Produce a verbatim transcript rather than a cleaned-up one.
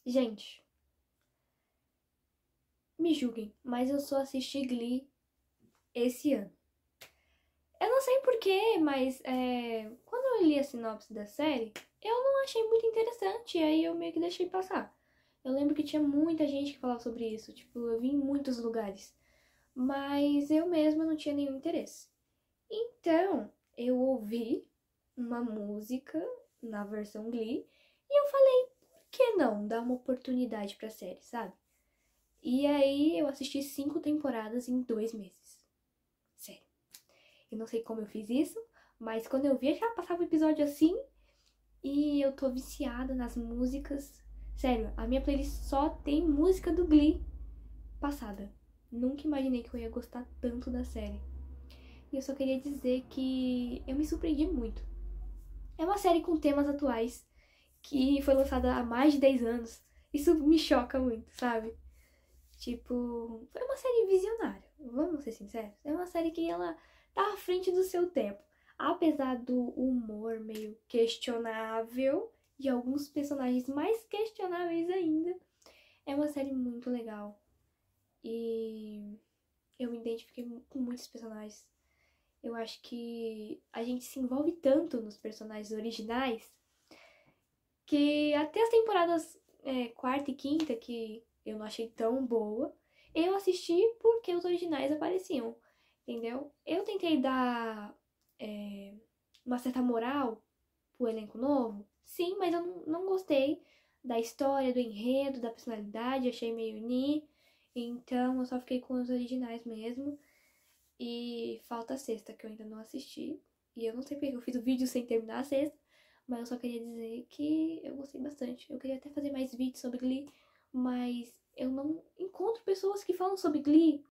Gente, me julguem, mas eu só assisti Glee esse ano. Eu não sei porquê, mas é, quando eu li a sinopse da série, eu não achei muito interessante, e aí eu meio que deixei passar. Eu lembro que tinha muita gente que falava sobre isso, tipo, eu vi em muitos lugares, mas eu mesma não tinha nenhum interesse. Então, eu ouvi uma música na versão Glee e eu falei, por que não dar uma oportunidade pra série, sabe? E aí eu assisti cinco temporadas em dois meses. Sério. Eu não sei como eu fiz isso, mas quando eu via já passava o episódio assim e eu tô viciada nas músicas. Sério, a minha playlist só tem música do Glee passada. Nunca imaginei que eu ia gostar tanto da série. E eu só queria dizer que eu me surpreendi muito. É uma série com temas atuais que foi lançada há mais de dez anos. Isso me choca muito, sabe? Tipo, foi uma série visionária, vamos ser sinceros. É uma série que ela tá à frente do seu tempo. Apesar do humor meio questionável e alguns personagens mais questionáveis ainda, é uma série muito legal. E eu me identifiquei com muitos personagens. Eu acho que a gente se envolve tanto nos personagens originais que até as temporadas é, quarta e quinta, que eu não achei tão boa, eu assisti porque os originais apareciam, entendeu? Eu tentei dar é, uma certa moral pro elenco novo, sim, mas eu não, não gostei da história, do enredo, da personalidade, achei meio ni, então eu só fiquei com os originais mesmo. E falta a sexta, que eu ainda não assisti. E eu não sei porque eu fiz o vídeo sem terminar a sexta. Mas eu só queria dizer que eu gostei bastante. Eu queria até fazer mais vídeos sobre Glee. Mas eu não encontro pessoas que falam sobre Glee